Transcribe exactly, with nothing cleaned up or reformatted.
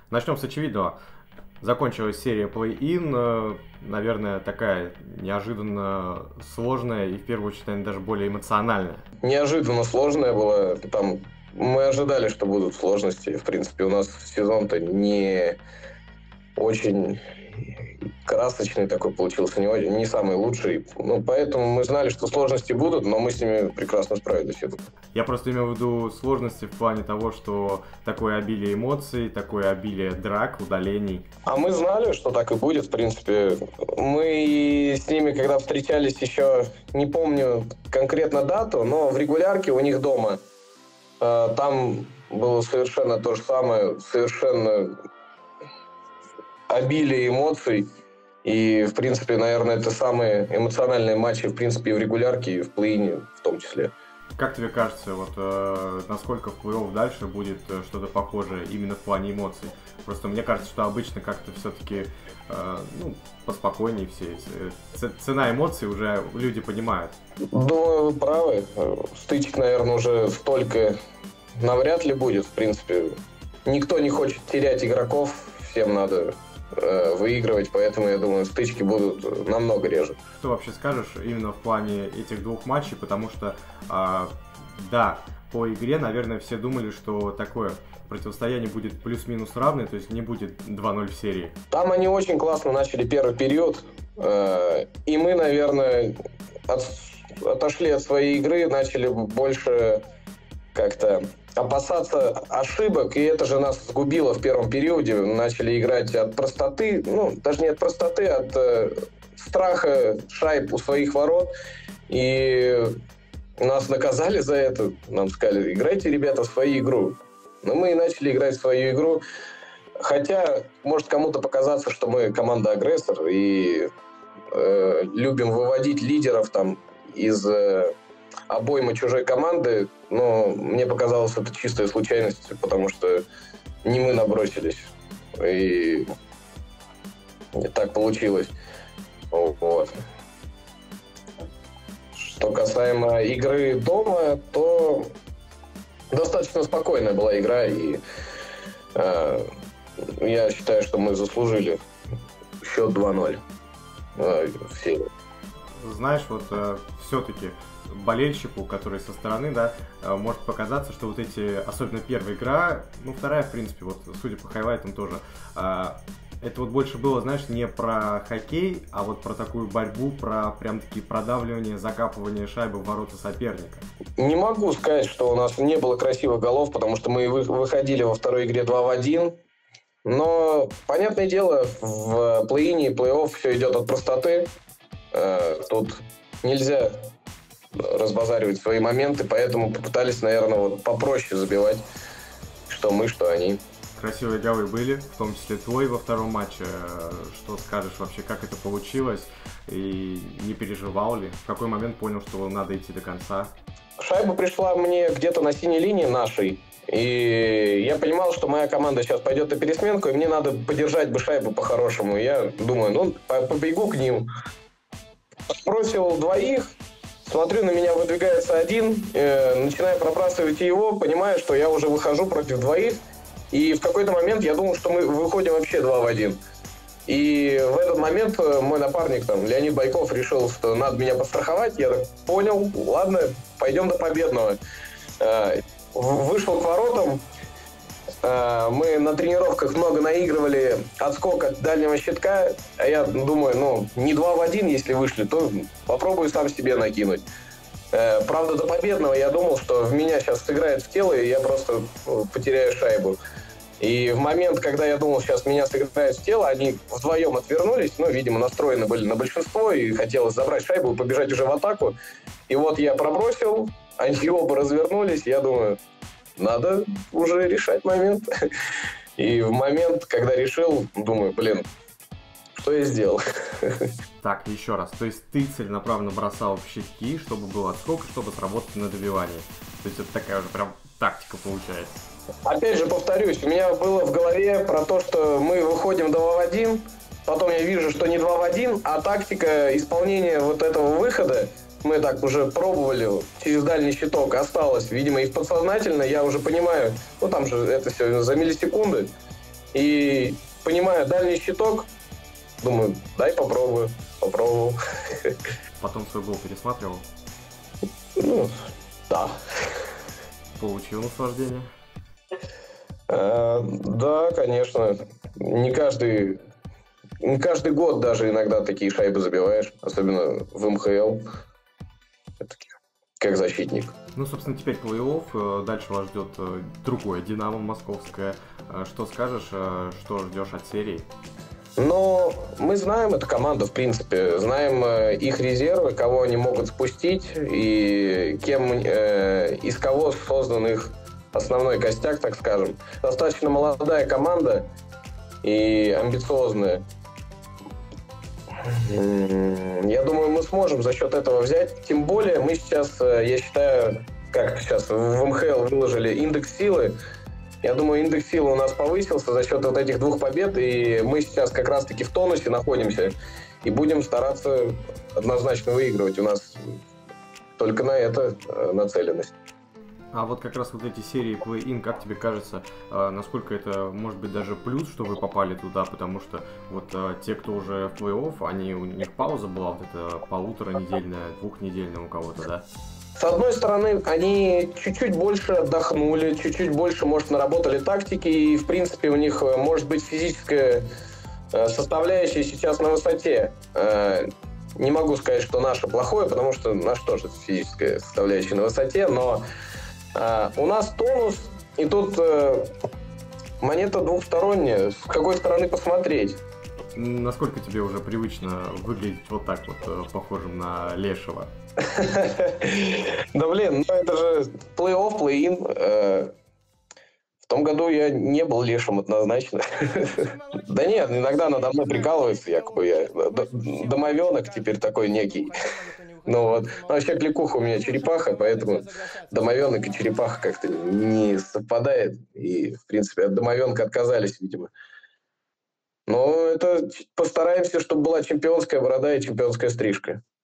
Начнем с очевидного. Закончилась серия Play-In, наверное, такая неожиданно сложная и, в первую очередь, наверное, даже более эмоциональная. Неожиданно сложная была. Там мы ожидали, что будут сложности. В принципе, у нас сезон-то не очень красочный такой получился, не, не самый лучший. Ну, поэтому мы знали, что сложности будут, но мы с ними прекрасно справились. Я просто имел в виду сложности в плане того, что такое обилие эмоций, такое обилие драк, удалений. А мы знали, что так и будет, в принципе. Мы с ними, когда встречались, еще не помню конкретно дату, но в регулярке у них дома там было совершенно то же самое, совершенно обилие эмоций. И, в принципе, наверное, это самые эмоциональные матчи, в принципе, и в регулярке, и в плей-ине в том числе. Как тебе кажется, вот э, насколько в плей-офф дальше будет э, что-то похожее именно в плане эмоций? Просто мне кажется, что обычно как-то все-таки э, ну, поспокойнее все. Ц- цена эмоций уже люди понимают. Думаю, вы правы. Стычек, наверное, уже столько навряд ли будет, в принципе. Никто не хочет терять игроков, всем надо выигрывать, поэтому, я думаю, стычки будут намного реже. Что вообще скажешь именно в плане этих двух матчей, потому что, э, да, по игре, наверное, все думали, что такое противостояние будет плюс-минус равное, то есть не будет два ноль в серии. Там они очень классно начали первый период, э, и мы, наверное, от, отошли от своей игры, начали больше как-то опасаться ошибок, и это же нас сгубило в первом периоде. Начали играть от простоты, ну, даже не от простоты, а от э, страха шайб у своих ворот. И нас наказали за это. Нам сказали, играйте, ребята, в свою игру. Но мы и начали играть в свою игру. Хотя, может кому-то показаться, что мы команда-агрессор и э, любим выводить лидеров там из... Э, обойма чужой команды, но мне показалось, это чистая случайность, потому что не мы набросились. И так получилось. Вот. Что касаемо игры дома, то достаточно спокойная была игра, и э, я считаю, что мы заслужили счет два ноль э, в серии. Знаешь, вот э, все-таки болельщику, который со стороны, да, может показаться, что вот эти, особенно первая игра, ну, вторая, в принципе, вот, судя по хайлайтам тоже, это вот больше было, знаешь, не про хоккей, а вот про такую борьбу, про прям такие продавливания, закапывание шайбы в ворота соперника. Не могу сказать, что у нас не было красивых голов, потому что мы выходили во второй игре два в один, но, понятное дело, в плей-ине и плей-офф все идет от простоты, тут нельзя разбазаривать свои моменты, поэтому попытались, наверное, вот попроще забивать, что мы, что они. Красивые голы были, в том числе твой во втором матче. Что скажешь вообще, как это получилось? И не переживал ли? В какой момент понял, что надо идти до конца? Шайба пришла мне где-то на синей линии нашей, и я понимал, что моя команда сейчас пойдет на пересменку, и мне надо подержать бы шайбу по-хорошему. Я думаю, ну, побегу к ним. Бросил двоих, смотрю, на меня выдвигается один, э, начинаю пробрасывать его, понимаю, что я уже выхожу против двоих, и в какой-то момент я думал, что мы выходим вообще два в один. И в этот момент мой напарник, там, Леонид Байков, решил, что надо меня подстраховать. Я так понял, ладно, пойдем до победного. Э, вышел к воротам. Э, мы на тренировках много наигрывали отскок от дальнего щитка. А я думаю, ну, не два в один, если вышли, то попробую сам себе накинуть. Э, правда, до победного я думал, что в меня сейчас сыграет в тело, и я просто ну, потеряю шайбу. И в момент, когда я думал, сейчас меня сыграют в тело, они вдвоем отвернулись, ну, видимо, настроены были на большинство, и хотелось забрать шайбу и побежать уже в атаку. И вот я пробросил, они оба развернулись, я думаю, надо уже решать момент. И в момент, когда решил, думаю, блин, что я сделал? Так, еще раз, то есть ты целенаправленно бросал в щитки, чтобы был отскок, чтобы сработать на добивании. То есть это такая уже прям тактика получается. Опять же повторюсь, у меня было в голове про то, что мы выходим два в один, потом я вижу, что не два в один, а тактика исполнения вот этого выхода, мы так уже пробовали через дальний щиток, осталось, видимо, и подсознательно я уже понимаю, ну там же это все за миллисекунды, И, понимая дальний щиток, думаю, дай попробую. Попробовал. Потом свой гол пересматривал? Ну, да. Получил наслаждение? А, да, конечно. Не каждый, не каждый год даже иногда такие шайбы забиваешь, особенно в эм ха эл, как защитник. Ну, собственно, теперь плей-офф, дальше вас ждет другое «Динамо» московское. Что скажешь, что ждешь от серии? Но мы знаем эту команду, в принципе, знаем их резервы, кого они могут спустить и кем, э, из кого создан их основной костяк, так скажем. Достаточно молодая команда и амбициозная. Я думаю, мы сможем за счет этого взять. Тем более мы сейчас, я считаю, как сейчас в эм ха эл выложили индекс силы. Я думаю, индекс силы у нас повысился за счет вот этих двух побед, и мы сейчас как раз-таки в тонусе находимся и будем стараться однозначно выигрывать. У нас только на это нацеленность. А вот как раз вот эти серии play-in, как тебе кажется, насколько это может быть даже плюс, что вы попали туда, потому что вот те, кто уже в плей-офф, они, у них пауза была вот эта полуторанедельная, двухнедельная у кого-то, да? С одной стороны, они чуть-чуть больше отдохнули, чуть-чуть больше, может, наработали тактики, и, в принципе, у них, может быть, физическая составляющая сейчас на высоте. Не могу сказать, что наше плохое, потому что наш тоже физическая составляющая на высоте, но у нас тонус, и тут монета двухсторонняя. С какой стороны посмотреть? Насколько тебе уже привычно выглядеть вот так вот, похожим на Лешего? Да блин, ну это же плей-офф, плей-ин. В том году я не был Лешим однозначно. Да нет, иногда надо мной прикалывается, якобы я домовенок теперь такой некий. Ну вот. Ну, вообще кликуха у меня черепаха, поэтому домовенок и черепаха как-то не совпадает. И, в принципе, от домовенка отказались, видимо. Но это постараемся, чтобы была чемпионская борода и чемпионская стрижка.